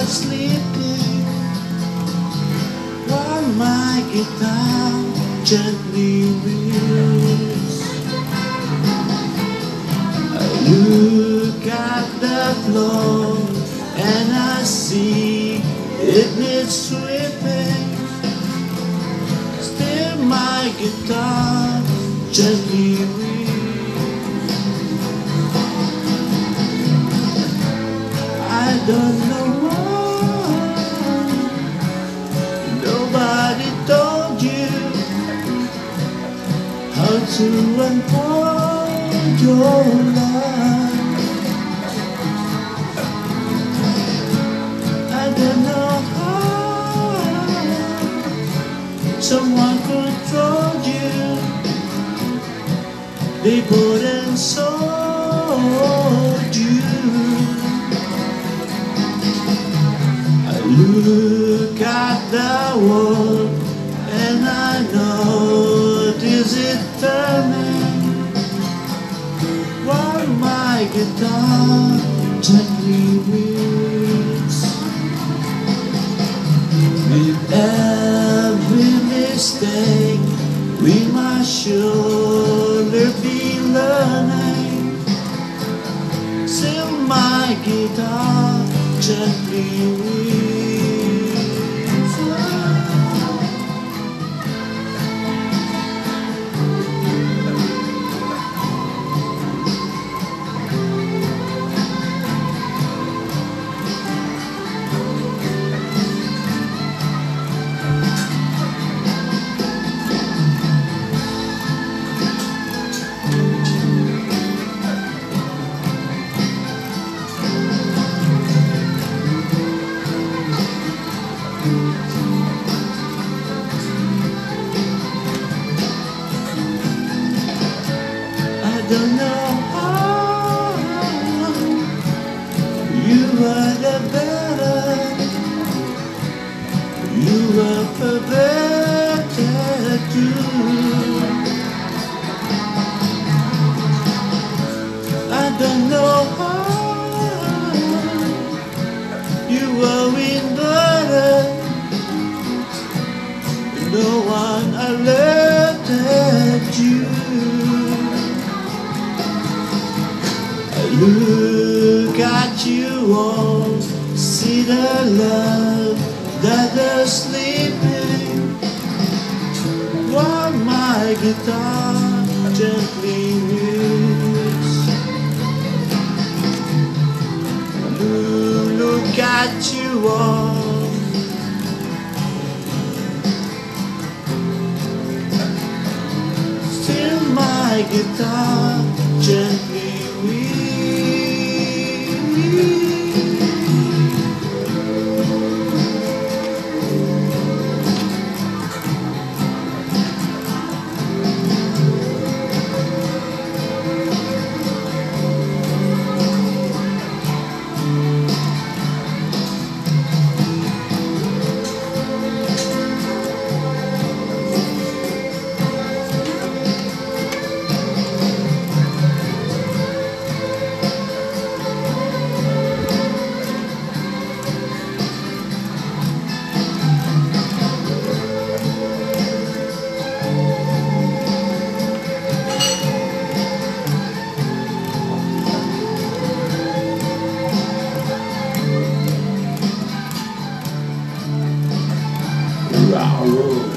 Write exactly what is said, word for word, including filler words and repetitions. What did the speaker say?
sleeping while my guitar gently weeps. I look at the floor and I see it needs sweeping. Still my guitar gently weeps. I don't know why nobody told you how to unfold your life. I don't know how someone controlled you. They bought and sold you. Look at the world and I notice it turning while my guitar gently weeps. With every mistake we must surely be learning. Still my guitar gently weeps. I don't know how you were the better, you were the better too. I don't know how you were inverted, no one alerted you. Look at you all, see the love that is sleeping while my guitar gently weeps. Look at you all, still my guitar gently weeps. Wow.